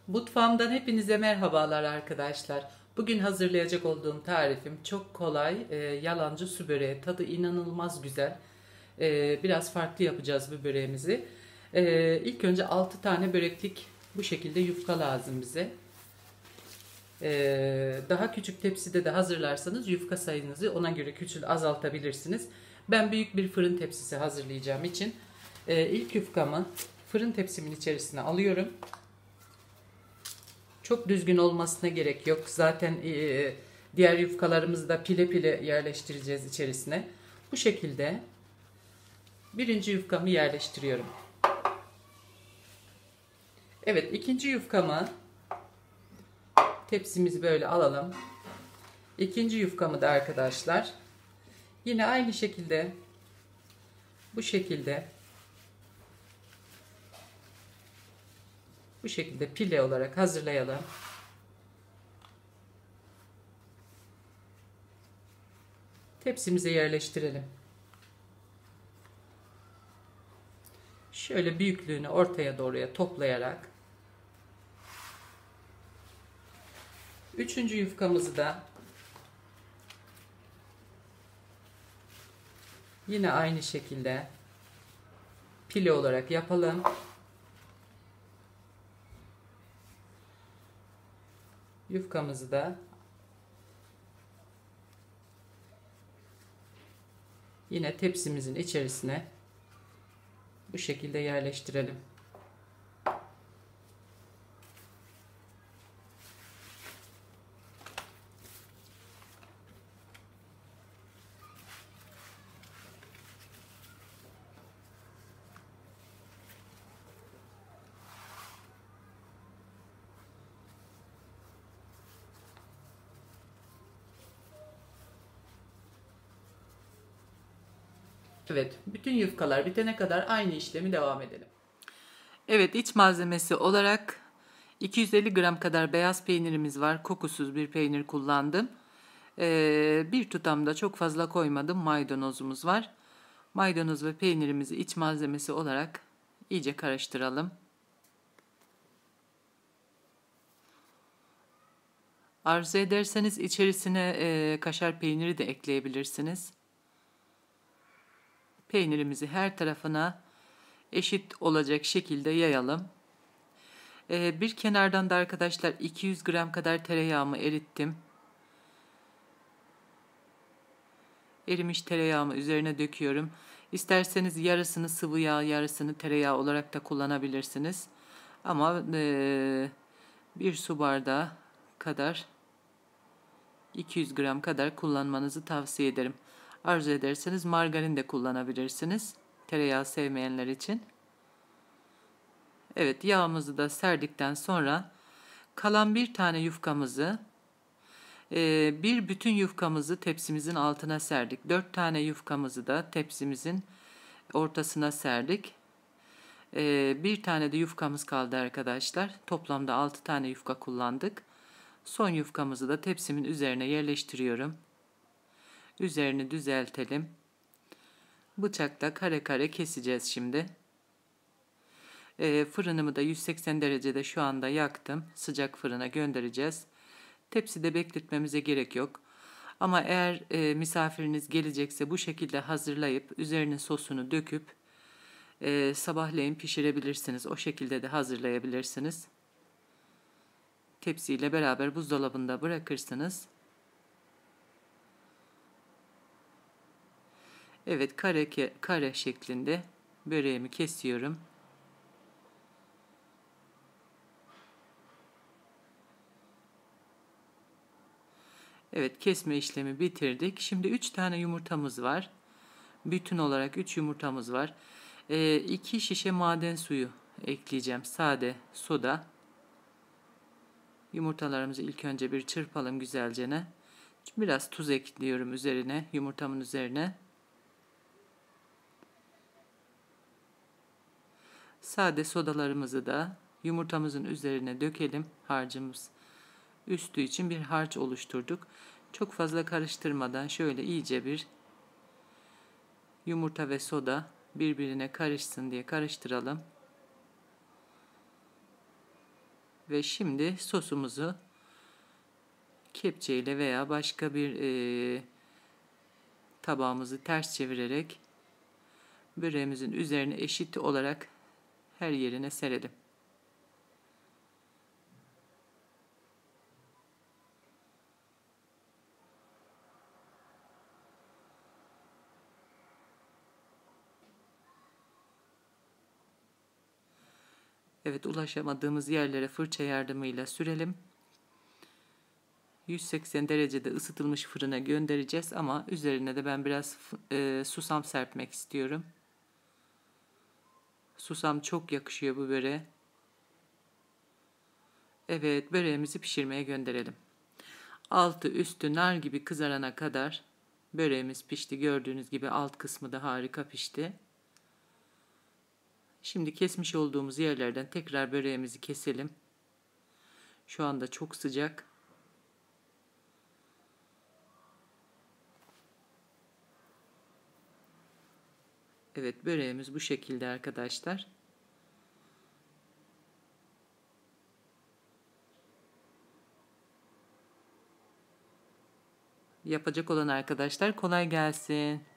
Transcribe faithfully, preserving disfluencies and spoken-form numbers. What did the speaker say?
Mutfağımdan hepinize merhabalar arkadaşlar. Bugün hazırlayacak olduğum tarifim çok kolay, e, yalancı su böreği. Tadı inanılmaz güzel. E, biraz farklı yapacağız bu böreğimizi. E, ilk önce altı tane böreklik bu şekilde yufka lazım bize. E, daha küçük tepside de hazırlarsanız yufka sayınızı ona göre küçül azaltabilirsiniz. Ben büyük bir fırın tepsisi hazırlayacağım için e, ilk yufkamı fırın tepsimin içerisine alıyorum. Çok düzgün olmasına gerek yok. Zaten e, diğer yufkalarımızı da pile pile yerleştireceğiz içerisine. Bu şekilde birinci yufkamı yerleştiriyorum. Evet, ikinci yufkamı tepsimizi böyle alalım. İkinci yufkamı da arkadaşlar yine aynı şekilde bu şekilde bu şekilde pile olarak hazırlayalım. Tepsimize yerleştirelim. Şöyle büyüklüğünü ortaya doğruya toplayarak üçüncü yufkamızı da yine aynı şekilde pile olarak yapalım. Yufkamızı da yine tepsimizin içerisine bu şekilde yerleştirelim. Evet, bütün yufkalar bitene kadar aynı işlemi devam edelim. Evet, iç malzemesi olarak iki yüz elli gram kadar beyaz peynirimiz var. Kokusuz bir peynir kullandım. Ee, bir tutam da çok fazla koymadım. Maydanozumuz var. Maydanoz ve peynirimizi iç malzemesi olarak iyice karıştıralım. Arzu ederseniz içerisine e, kaşar peyniri de ekleyebilirsiniz. Peynirimizi her tarafına eşit olacak şekilde yayalım. Ee, bir kenardan da arkadaşlar iki yüz gram kadar tereyağımı erittim. Erimiş tereyağımı üzerine döküyorum. İsterseniz yarısını sıvı yağ, yarısını tereyağı olarak da kullanabilirsiniz. Ama e, bir su bardağı kadar, iki yüz gram kadar kullanmanızı tavsiye ederim. Arzu ederseniz margarin de kullanabilirsiniz. Tereyağı sevmeyenler için. Evet, yağımızı da serdikten sonra kalan bir tane yufkamızı, e, bir bütün yufkamızı tepsimizin altına serdik. Dört tane yufkamızı da tepsimizin ortasına serdik. E, bir tane de yufkamız kaldı arkadaşlar. Toplamda altı tane yufka kullandık. Son yufkamızı da tepsimin üzerine yerleştiriyorum. Üzerini düzeltelim. Bıçakla kare kare keseceğiz şimdi. E, fırınımı da yüz seksen derecede şu anda yaktım. Sıcak fırına göndereceğiz. Tepside bekletmemize gerek yok. Ama eğer e, misafiriniz gelecekse bu şekilde hazırlayıp üzerine sosunu döküp e, sabahleyin pişirebilirsiniz. O şekilde de hazırlayabilirsiniz. Tepsiyle beraber buzdolabında bırakırsınız. Evet, kare kare şeklinde böreğimi kesiyorum. Evet, kesme işlemi bitirdik. Şimdi üç tane yumurtamız var. Bütün olarak üç yumurtamız var. E, iki şişe maden suyu ekleyeceğim. Sade soda. Yumurtalarımızı ilk önce bir çırpalım güzelce. Biraz tuz ekliyorum üzerine, yumurtamın üzerine. Sade sodalarımızı da yumurtamızın üzerine dökelim. Harcımız üstü için bir harç oluşturduk. Çok fazla karıştırmadan şöyle iyice bir yumurta ve soda birbirine karışsın diye karıştıralım. Ve şimdi sosumuzu kepçeyle veya başka bir e, tabağımızı ters çevirerek böreğimizin üzerine eşit olarak her yerine serelim. Evet, ulaşamadığımız yerlere fırça yardımıyla sürelim. yüz seksen derecede ısıtılmış fırına göndereceğiz ama üzerine de ben biraz e, susam serpmek istiyorum. Susam çok yakışıyor bu böreğe. Evet, böreğimizi pişirmeye gönderelim. Altı üstü nar gibi kızarana kadar böreğimiz pişti. Gördüğünüz gibi alt kısmı da harika pişti. Şimdi kesmiş olduğumuz yerlerden tekrar böreğimizi keselim. Şu anda çok sıcak. Evet, böreğimiz bu şekilde arkadaşlar. Yapacak olan arkadaşlar kolay gelsin.